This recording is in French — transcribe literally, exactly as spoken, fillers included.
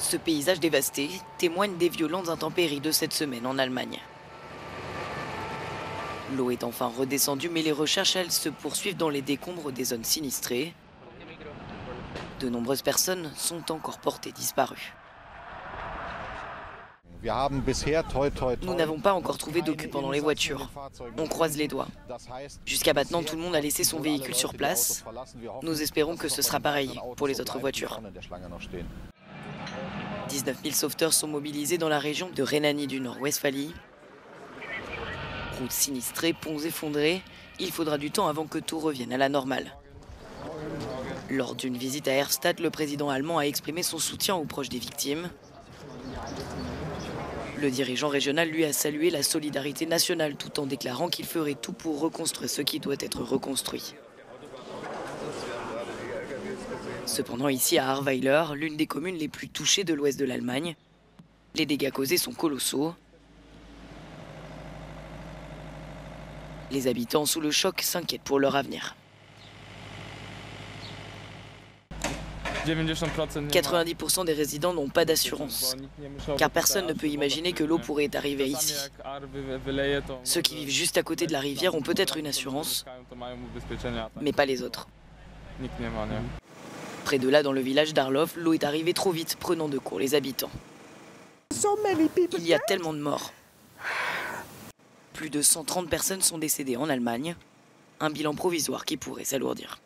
Ce paysage dévasté témoigne des violentes intempéries de cette semaine en Allemagne. L'eau est enfin redescendue, mais les recherches, elles, se poursuivent dans les décombres des zones sinistrées. De nombreuses personnes sont encore portées disparues. Nous n'avons pas encore trouvé d'occupants dans les voitures. On croise les doigts. Jusqu'à maintenant, tout le monde a laissé son véhicule sur place. Nous espérons que ce sera pareil pour les autres voitures. dix-neuf mille sauveteurs sont mobilisés dans la région de Rhénanie du Nord-Westphalie. Routes sinistrées, ponts effondrés, il faudra du temps avant que tout revienne à la normale. Lors d'une visite à Erftstadt, le président allemand a exprimé son soutien aux proches des victimes. Le dirigeant régional, lui, a salué la solidarité nationale tout en déclarant qu'il ferait tout pour reconstruire ce qui doit être reconstruit. Cependant, ici à Ahrweiler, l'une des communes les plus touchées de l'ouest de l'Allemagne, les dégâts causés sont colossaux. Les habitants sous le choc s'inquiètent pour leur avenir. quatre-vingt-dix pour cent des résidents n'ont pas d'assurance, car personne ne peut imaginer que l'eau pourrait arriver ici. Ceux qui vivent juste à côté de la rivière ont peut-être une assurance, mais pas les autres. Près de là, dans le village d'Arlof, l'eau est arrivée trop vite, prenant de court les habitants. Il y a tellement de morts. Plus de cent trente personnes sont décédées en Allemagne, un bilan provisoire qui pourrait s'alourdir.